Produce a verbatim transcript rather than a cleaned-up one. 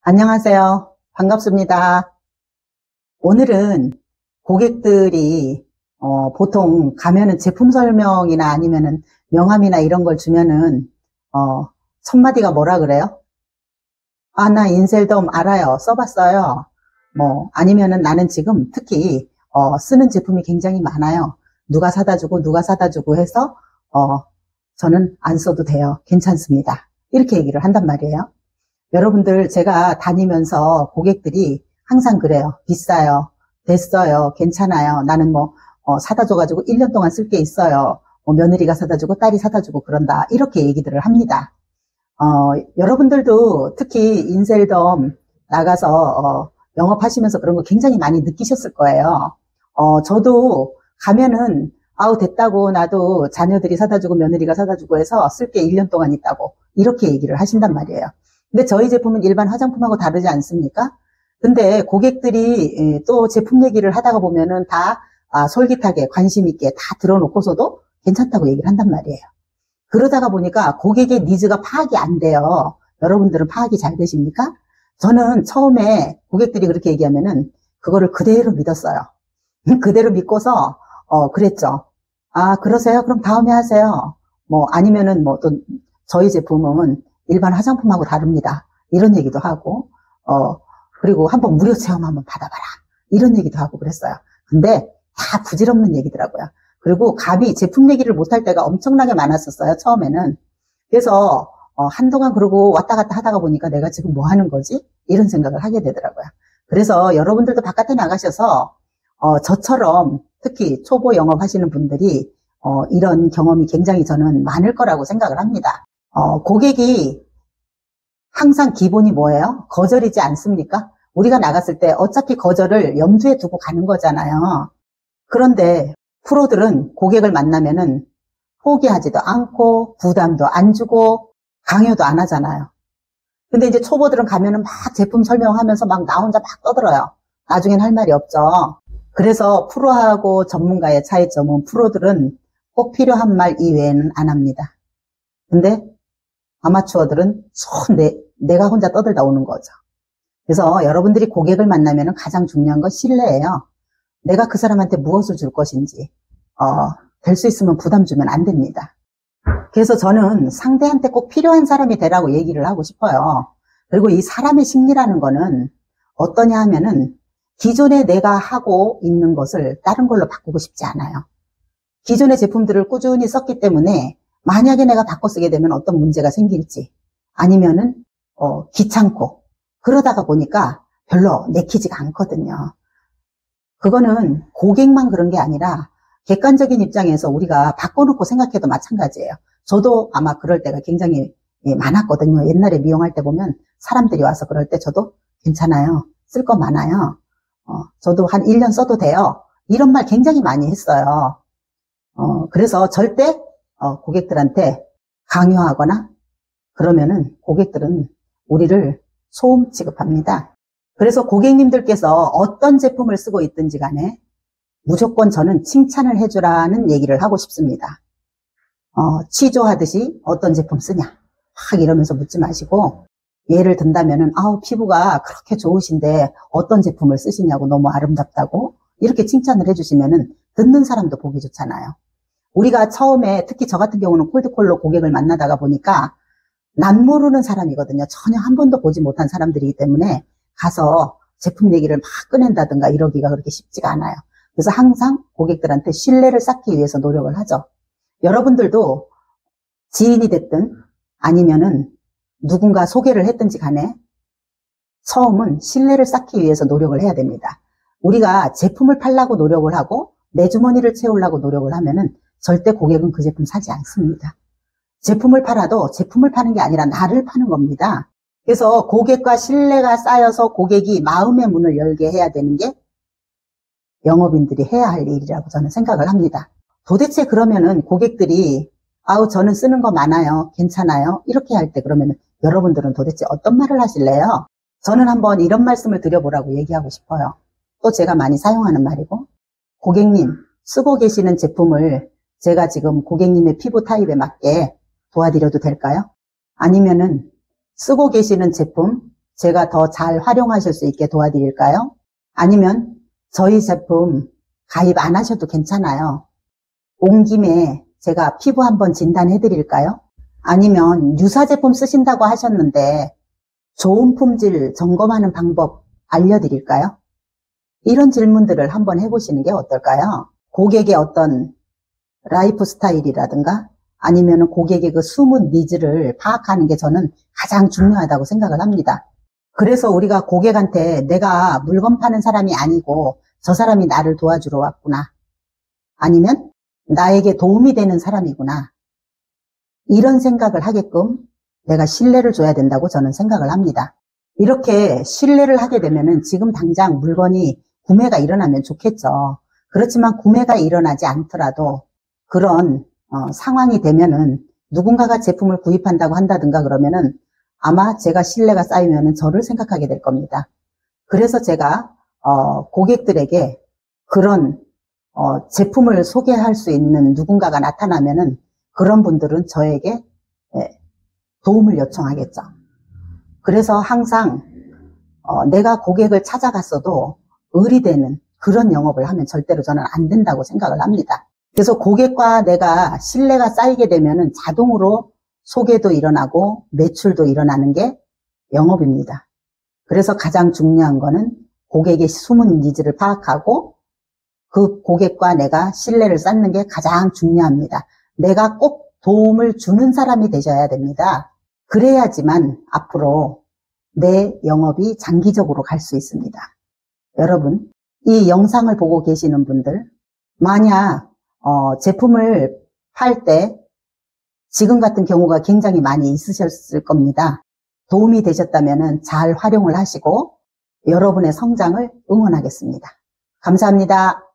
안녕하세요. 반갑습니다. 오늘은 고객들이 어, 보통 가면은 제품 설명이나 아니면은 명함이나 이런 걸 주면은 어, 첫마디가 뭐라 그래요? 아, 나 인셀덤 알아요. 써봤어요. 뭐 아니면은 나는 지금 특히 어, 쓰는 제품이 굉장히 많아요. 누가 사다 주고 누가 사다 주고 해서 어, 저는 안 써도 돼요. 괜찮습니다. 이렇게 얘기를 한단 말이에요. 여러분들, 제가 다니면서 고객들이 항상 그래요. 비싸요. 됐어요. 괜찮아요. 나는 뭐 어, 사다 줘가지고 일 년 동안 쓸 게 있어요. 뭐 며느리가 사다 주고 딸이 사다 주고 그런다. 이렇게 얘기들을 합니다. 어, 여러분들도 특히 인셀덤 나가서 어, 영업하시면서 그런 거 굉장히 많이 느끼셨을 거예요. 어, 저도 가면은 아우 됐다고, 나도 자녀들이 사다 주고 며느리가 사다 주고 해서 쓸 게 일 년 동안 있다고 이렇게 얘기를 하신단 말이에요. 근데 저희 제품은 일반 화장품하고 다르지 않습니까? 근데 고객들이 또 제품 얘기를 하다가 보면은 다 아, 솔깃하게 관심 있게 다 들어놓고서도 괜찮다고 얘기를 한단 말이에요. 그러다가 보니까 고객의 니즈가 파악이 안 돼요. 여러분들은 파악이 잘 되십니까? 저는 처음에 고객들이 그렇게 얘기하면은 그거를 그대로 믿었어요. 그대로 믿고서 어 그랬죠. 아, 그러세요? 그럼 다음에 하세요. 뭐 아니면은 뭐 또 저희 제품은 일반 화장품하고 다릅니다. 이런 얘기도 하고, 어, 그리고 한번 무료 체험 한번 받아봐라. 이런 얘기도 하고 그랬어요. 근데 다 부질없는 얘기더라고요. 그리고 감히 제품 얘기를 못할 때가 엄청나게 많았었어요, 처음에는. 그래서, 어, 한동안 그러고 왔다 갔다 하다가 보니까 내가 지금 뭐 하는 거지? 이런 생각을 하게 되더라고요. 그래서 여러분들도 바깥에 나가셔서, 어, 저처럼 특히 초보 영업하시는 분들이, 어, 이런 경험이 굉장히 저는 많을 거라고 생각을 합니다. 어, 고객이 항상 기본이 뭐예요? 거절이지 않습니까? 우리가 나갔을 때 어차피 거절을 염두에 두고 가는 거잖아요. 그런데 프로들은 고객을 만나면은 포기하지도 않고 부담도 안 주고 강요도 안 하잖아요. 근데 이제 초보들은 가면은 막 제품 설명하면서 막 나 혼자 막 떠들어요. 나중엔 할 말이 없죠. 그래서 프로하고 전문가의 차이점은 프로들은 꼭 필요한 말 이외에는 안 합니다. 근데 아마추어들은 손 내, 내가 혼자 떠들다 오는 거죠. 그래서 여러분들이 고객을 만나면 가장 중요한 건 신뢰예요. 내가 그 사람한테 무엇을 줄 것인지, 어, 될 수 있으면 부담 주면 안 됩니다. 그래서 저는 상대한테 꼭 필요한 사람이 되라고 얘기를 하고 싶어요. 그리고 이 사람의 심리라는 거는 어떠냐 하면은 기존에 내가 하고 있는 것을 다른 걸로 바꾸고 싶지 않아요. 기존의 제품들을 꾸준히 썼기 때문에 만약에 내가 바꿔 쓰게 되면 어떤 문제가 생길지, 아니면은 어, 귀찮고 그러다가 보니까 별로 내키지가 않거든요. 그거는 고객만 그런 게 아니라 객관적인 입장에서 우리가 바꿔놓고 생각해도 마찬가지예요. 저도 아마 그럴 때가 굉장히 많았거든요. 옛날에 미용할 때 보면 사람들이 와서 그럴 때 저도 괜찮아요. 쓸 거 많아요. 어, 저도 한 일 년 써도 돼요. 이런 말 굉장히 많이 했어요. 어, 그래서 절대 어, 고객들한테 강요하거나 그러면은 고객들은 우리를 소음 취급합니다. 그래서 고객님들께서 어떤 제품을 쓰고 있든지 간에 무조건 저는 칭찬을 해주라는 얘기를 하고 싶습니다. 어, 취조하듯이 어떤 제품 쓰냐 막 이러면서 묻지 마시고, 예를 든다면은 아우 피부가 그렇게 좋으신데 어떤 제품을 쓰시냐고, 너무 아름답다고 이렇게 칭찬을 해주시면은 듣는 사람도 보기 좋잖아요. 우리가 처음에 특히 저 같은 경우는 콜드콜로 고객을 만나다가 보니까 남 모르는 사람이거든요. 전혀 한 번도 보지 못한 사람들이기 때문에 가서 제품 얘기를 막 꺼낸다든가 이러기가 그렇게 쉽지가 않아요. 그래서 항상 고객들한테 신뢰를 쌓기 위해서 노력을 하죠. 여러분들도 지인이 됐든 아니면은 누군가 소개를 했든지 간에 처음은 신뢰를 쌓기 위해서 노력을 해야 됩니다. 우리가 제품을 팔려고 노력을 하고 내 주머니를 채우려고 노력을 하면은 절대 고객은 그 제품 사지 않습니다. 제품을 팔아도 제품을 파는 게 아니라 나를 파는 겁니다. 그래서 고객과 신뢰가 쌓여서 고객이 마음의 문을 열게 해야 되는 게 영업인들이 해야 할 일이라고 저는 생각을 합니다. 도대체 그러면은 고객들이 아우 저는 쓰는 거 많아요, 괜찮아요 이렇게 할 때 그러면은 여러분들은 도대체 어떤 말을 하실래요? 저는 한번 이런 말씀을 드려보라고 얘기하고 싶어요. 또 제가 많이 사용하는 말이고, 고객님 쓰고 계시는 제품을 제가 지금 고객님의 피부 타입에 맞게 도와드려도 될까요? 아니면은 쓰고 계시는 제품 제가 더 잘 활용하실 수 있게 도와드릴까요? 아니면 저희 제품 가입 안 하셔도 괜찮아요. 온 김에 제가 피부 한번 진단해 드릴까요? 아니면 유사 제품 쓰신다고 하셨는데 좋은 품질 점검하는 방법 알려드릴까요? 이런 질문들을 한번 해보시는 게 어떨까요? 고객의 어떤 라이프 스타일이라든가 아니면 고객의 그 숨은 니즈를 파악하는 게 저는 가장 중요하다고 생각을 합니다. 그래서 우리가 고객한테 내가 물건 파는 사람이 아니고 저 사람이 나를 도와주러 왔구나. 아니면 나에게 도움이 되는 사람이구나. 이런 생각을 하게끔 내가 신뢰를 줘야 된다고 저는 생각을 합니다. 이렇게 신뢰를 하게 되면은 지금 당장 물건이 구매가 일어나면 좋겠죠. 그렇지만 구매가 일어나지 않더라도 그런 어, 상황이 되면은 누군가가 제품을 구입한다고 한다든가 그러면은 아마 제가 신뢰가 쌓이면은 저를 생각하게 될 겁니다. 그래서 제가 어, 고객들에게 그런 어, 제품을 소개할 수 있는 누군가가 나타나면은 그런 분들은 저에게 예, 도움을 요청하겠죠. 그래서 항상 어, 내가 고객을 찾아갔어도 의리되는 그런 영업을 하면 절대로 저는 안 된다고 생각을 합니다. 그래서 고객과 내가 신뢰가 쌓이게 되면은 자동으로 소개도 일어나고 매출도 일어나는 게 영업입니다. 그래서 가장 중요한 거는 고객의 숨은 니즈를 파악하고 그 고객과 내가 신뢰를 쌓는 게 가장 중요합니다. 내가 꼭 도움을 주는 사람이 되셔야 됩니다. 그래야지만 앞으로 내 영업이 장기적으로 갈 수 있습니다. 여러분, 이 영상을 보고 계시는 분들, 만약 어, 제품을 팔 때 지금 같은 경우가 굉장히 많이 있으셨을 겁니다. 도움이 되셨다면 잘 활용을 하시고 여러분의 성장을 응원하겠습니다. 감사합니다.